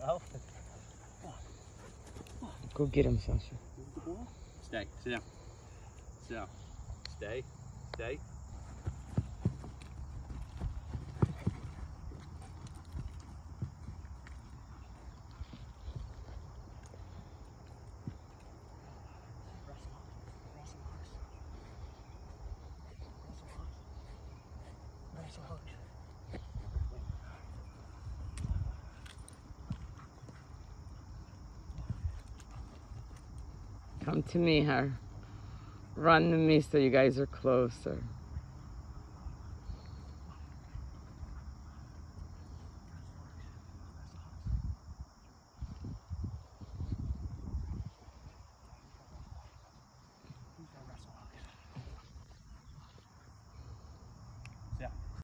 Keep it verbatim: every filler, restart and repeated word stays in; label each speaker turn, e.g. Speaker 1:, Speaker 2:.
Speaker 1: No.
Speaker 2: Go get him, Sasha.
Speaker 3: Stay. Sit down. Sit down. Stay. Stay.
Speaker 2: Come to me, her. Run to me so you guys are closer.